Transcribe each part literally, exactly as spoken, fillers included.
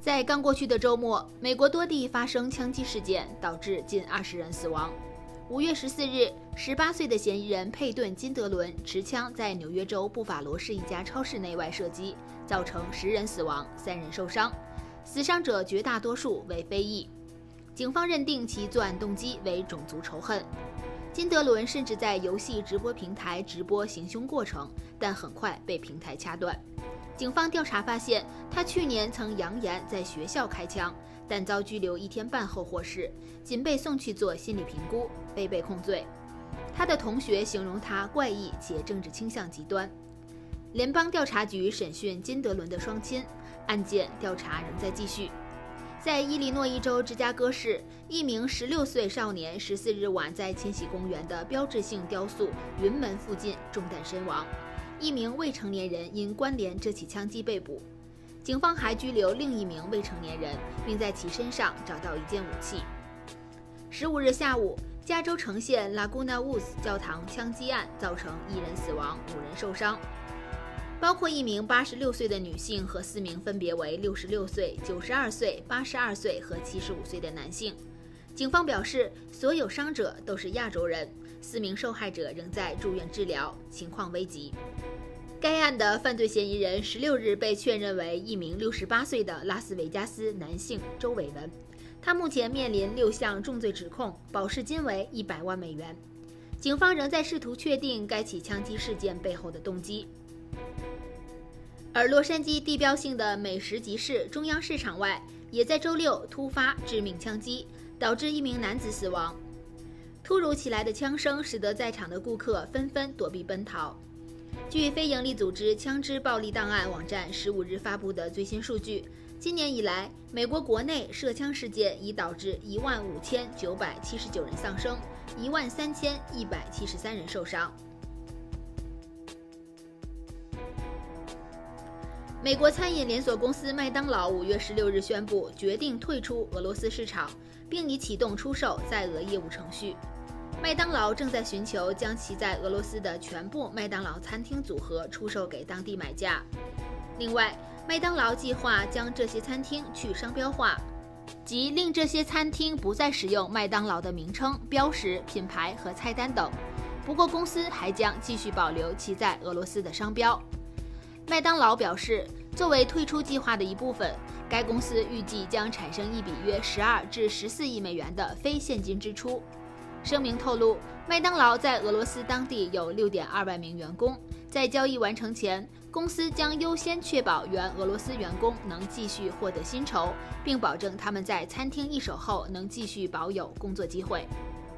在刚过去的周末，美国多地发生枪击事件，导致近二十人死亡。五月十四日，十八岁的嫌疑人佩顿·金德伦持枪在纽约州布法罗市一家超市内外射击，造成十人死亡、三人受伤，死伤者绝大多数为非裔。警方认定其作案动机为种族仇恨。金德伦甚至在游戏直播平台直播行凶过程，但很快被平台掐断。警方调查发现，他去年曾扬言在学校开枪，但遭拘留一天半后获释，仅被送去做心理评估，未被控罪。他的同学形容他怪异且政治倾向极端。联邦调查局审讯金德伦的双亲，案件调查仍在继续。在伊利诺伊州芝加哥市，一名十六岁少年十四日晚在千禧公园的标志性雕塑云门附近中弹身亡。一名未成年人因关联这起枪击被捕，警方还拘留另一名未成年人，并在其身上找到一件武器。十五日下午，加州城县 Laguna Woods 教堂枪击案造成一人死亡、五人受伤，包括一名八十六岁的女性和四名分别为六十六岁、九十二岁、八十二岁和七十五岁的男性。警方表示，所有伤者都是亚洲人，四名受害者仍在住院治疗，情况危急。该案的犯罪嫌疑人十六日被确认为一名六十八岁的拉斯维加斯男性周伟文，他目前面临六项重罪指控，保释金为一百万美元。警方仍在试图确定该起枪击事件背后的动机。而洛杉矶地标性的美食集市中央市场外，也在周六突发致命枪击，导致一名男子死亡。突如其来的枪声使得在场的顾客纷纷躲避奔逃。据非营利组织枪支暴力档案网站十五日发布的最新数据，今年以来，美国国内射枪事件已导致一万五千九百七十九人丧生，一万三千一百七十三人受伤。美国餐饮连锁公司麦当劳五月十六日宣布决定退出俄罗斯市场，并已启动出售在俄业务程序。麦当劳正在寻求将其在俄罗斯的全部麦当劳餐厅组合出售给当地买家。另外，麦当劳计划将这些餐厅去商标化，即令这些餐厅不再使用麦当劳的名称、标识、品牌和菜单等。不过，公司还将继续保留其在俄罗斯的商标。麦当劳表示，作为退出计划的一部分，该公司预计将产生一笔约十二至十四亿美元的非现金支出。声明透露，麦当劳在俄罗斯当地有 六点二万名员工，在交易完成前，公司将优先确保原俄罗斯员工能继续获得薪酬，并保证他们在餐厅一手后能继续保有工作机会。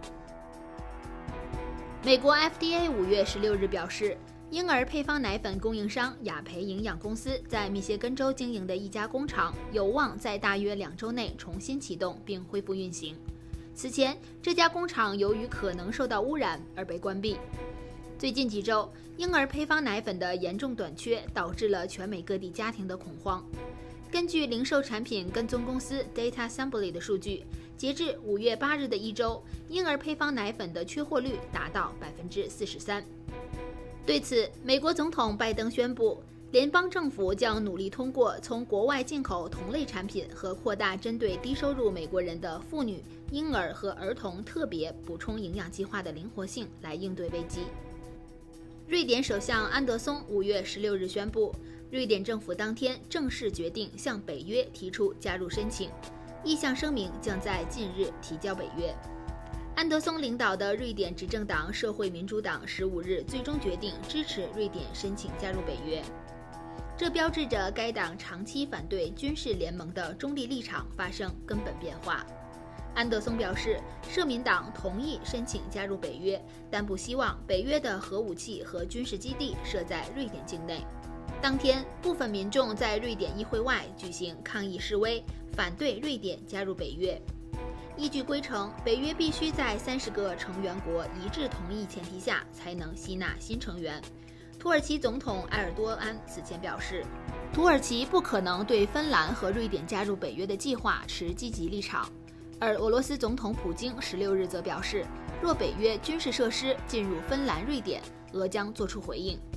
美国 F D A 五月十六日表示，婴儿配方奶粉供应商雅培营养公司在密歇根州经营的一家工厂有望在大约两周内重新启动并恢复运行。此前，这家工厂由于可能受到污染而被关闭。最近几周，婴儿配方奶粉的严重短缺导致了全美各地家庭的恐慌。根据零售产品跟踪公司 Data Assembly 的数据，截至五月八日的一周，婴儿配方奶粉的缺货率达到 百分之四十三。对此，美国总统拜登宣布，联邦政府将努力通过从国外进口同类产品和扩大针对低收入美国人的妇女、婴儿和儿童特别补充营养计划的灵活性来应对危机。瑞典首相安德松五月十六日宣布，瑞典政府当天正式决定向北约提出加入申请，意向声明将在近日提交北约。安德松领导的瑞典执政党社会民主党十五日最终决定支持瑞典申请加入北约，这标志着该党长期反对军事联盟的中立立场发生根本变化。安德松表示，社民党同意申请加入北约，但不希望北约的核武器和军事基地设在瑞典境内。当天，部分民众在瑞典议会外举行抗议示威，反对瑞典加入北约。依据规程，北约必须在三十个成员国一致同意前提下才能吸纳新成员。土耳其总统埃尔多安此前表示，土耳其不可能对芬兰和瑞典加入北约的计划持积极立场。而俄罗斯总统普京十六日则表示，若北约军事设施进入芬兰、瑞典，俄将作出回应。